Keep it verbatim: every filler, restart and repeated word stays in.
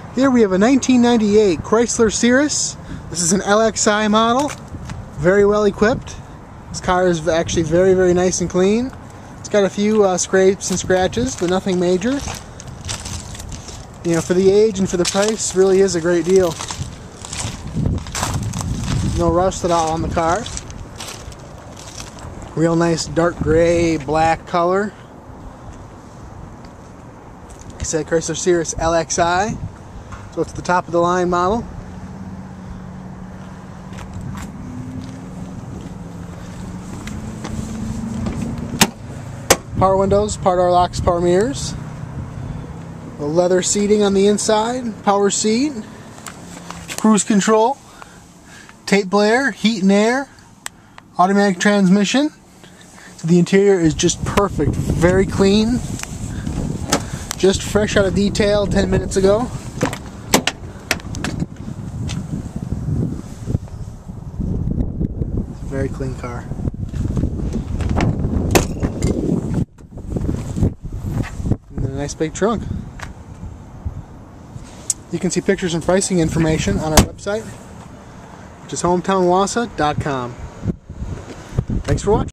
Here we have a nineteen ninety-eight Chrysler Cirrus. This is an L X I model, very well equipped. This car is actually very, very nice and clean. It's got a few uh, scrapes and scratches, but nothing major. You know, for the age and for the price, really is a great deal. No rust at all on the car. Real nice dark gray, black color. Like I said, Chrysler Cirrus L X I. So it's the top of the line model. Power windows, power door locks, power mirrors. The leather seating on the inside, power seat, cruise control, tape player, heat and air, automatic transmission. So the interior is just perfect, very clean, just fresh out of detail ten minutes ago. It's a very clean car. And a nice big trunk. You can see pictures and pricing information on our website, which is hometown wausau dot com. Thanks for watching.